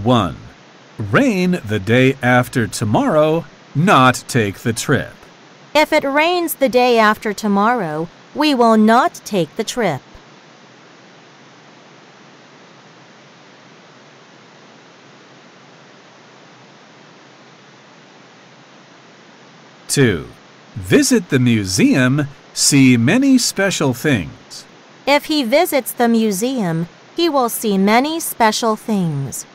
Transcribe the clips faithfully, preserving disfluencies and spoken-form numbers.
one. Rain the day after tomorrow, not take the trip. If it rains the day after tomorrow, we will not take the trip. two. Visit the museum, see many special things. If he visits the museum, he will see many special things.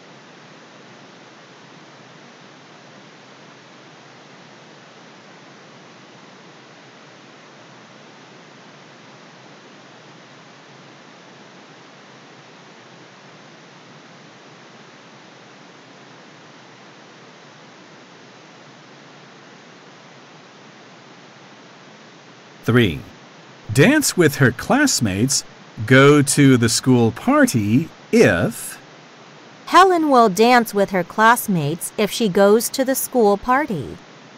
three. Dance with her classmates, go to the school party if… Helen will dance with her classmates if she goes to the school party.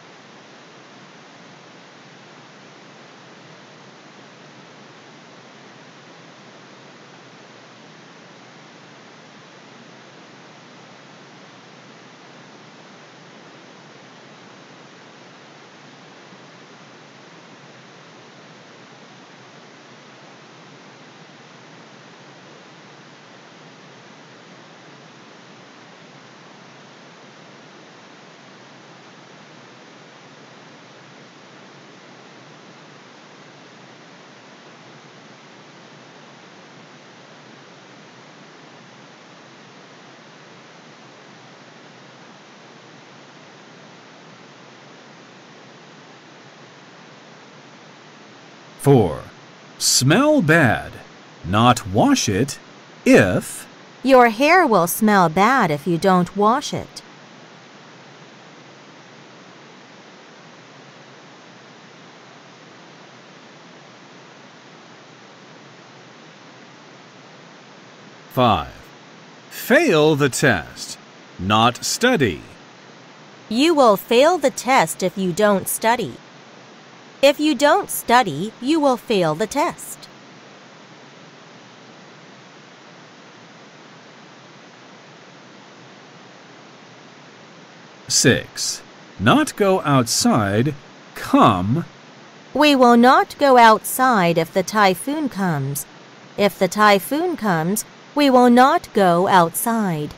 four. Smell bad, not wash it if… Your hair will smell bad if you don't wash it. five. Fail the test, not study. You will fail the test if you don't study. If you don't study, you will fail the test. six. Not go outside, come… We will not go outside if the typhoon comes. If the typhoon comes, we will not go outside.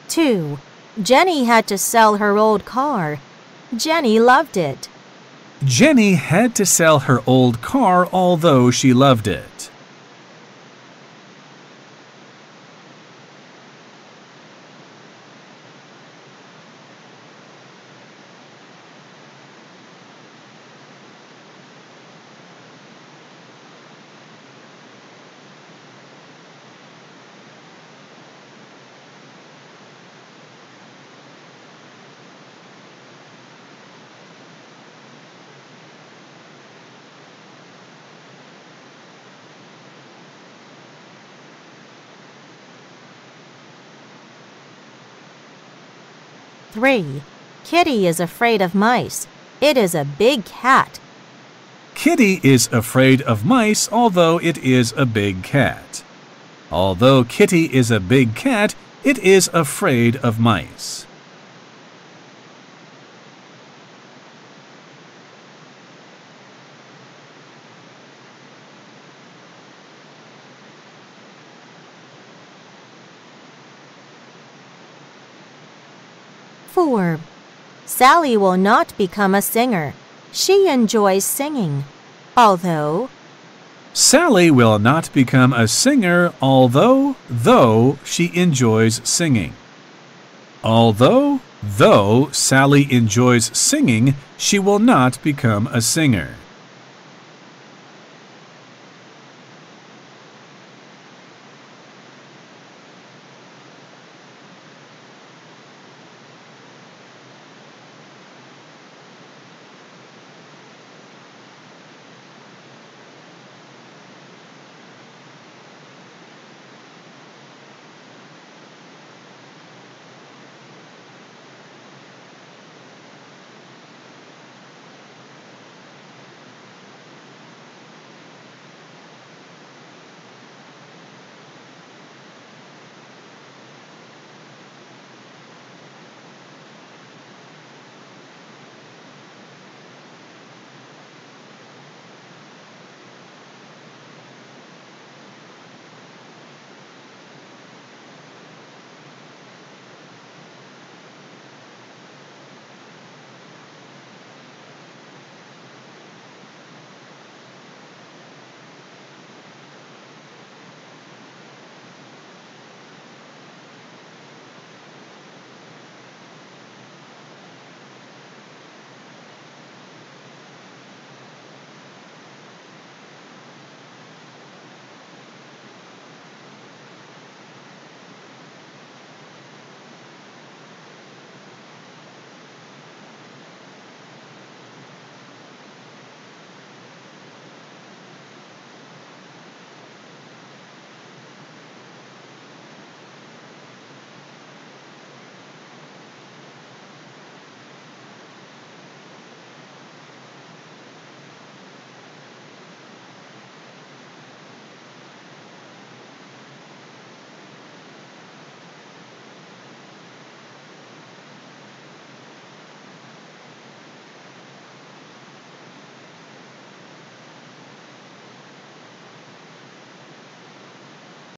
two. Jenny had to sell her old car. Jenny loved it. Jenny had to sell her old car although she loved it. three. Kitty is afraid of mice. It is a big cat. Kitty is afraid of mice although it is a big cat. Although Kitty is a big cat, it is afraid of mice. four. Sally will not become a singer. She enjoys singing. Although Sally will not become a singer although, though, she enjoys singing. Although, though Sally enjoys singing, she will not become a singer.